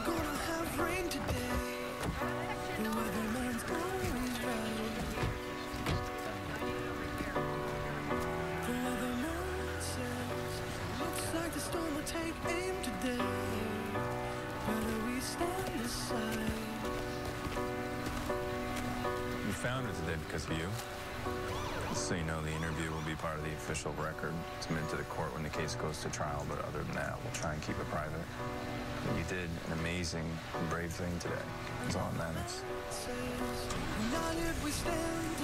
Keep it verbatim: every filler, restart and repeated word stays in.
gonna have rain today. The weatherman's always right. The weatherman says, looks like the storm will take aim today. Better we stand aside. We found her today because of you. Just so you know, the interview will be part of the official record submitted to the court when the case goes to trial, but other than that, we'll try and keep it private. But you did an amazing and brave thing today. That's all that matters. Now if we stand